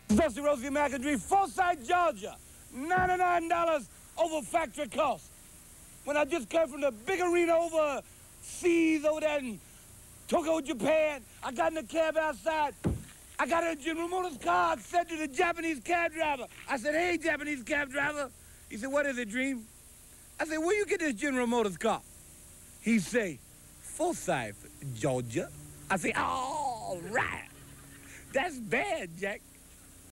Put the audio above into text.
Dusty Rosie American Dream, Forsyth, Georgia. $99 over factory cost. When I just came from the big arena overseas over there in Tokyo, Japan, I got in the cab outside. I got in a General Motors car. I said to the Japanese cab driver, I said, hey, Japanese cab driver. He said, what is it, Dream? I said, where you get this General Motors car? He say, Forsyth, Georgia. I say, all right. That's bad, Jack.